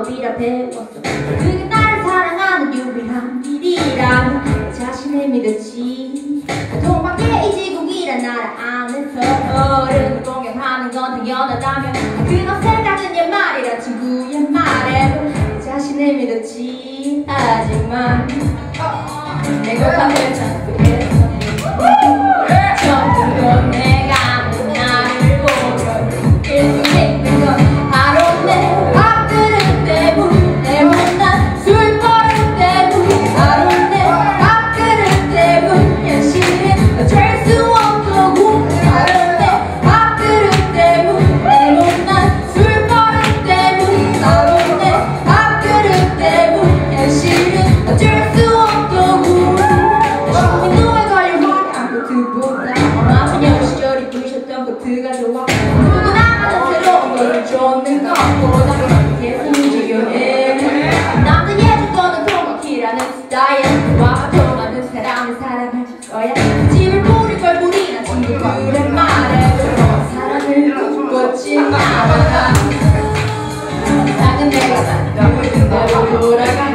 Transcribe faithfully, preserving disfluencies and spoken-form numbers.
방법이라 배웠어. 그게 나를 사랑하는 유일한 길이라고 내 자신을 믿었지. 고통밖에 이 지국이란 나라 안에서 어른을 공경하는 건 당연하다며 그런 생각은 내 말이라 친구의 말에도 내 자신을 믿었지. 하지만 내가 밤을 찾고했어. 전부 내가 나를 보며 느낄 수 있는 건 바로 내 밥그릇 때문, 내 못난 술버릇 때문, 바로 내 밥그릇 때문. 현실은 어쩔 수 없고 바로 내 밥그릇 때문, 내 못난 술버릇 때문, 바로 내 밥그릇 때문. 현실은 어쩔 수 없고 신민호에 걸려 화려한 코트보다 엄마 그녀 시절이 부르셨던 코트가 좋아. 누구나 새로운 것을 쫓는 것보다 계속 움직여내. 남들 예전거는 통곡이라는 스타일. 와가 통하는 사람을 사랑할 거야. 집을 부릴 걸 부리는 친구들의 말에 사랑을 꿈꿨지 않아. 작은 내가 만든 대로 돌아가.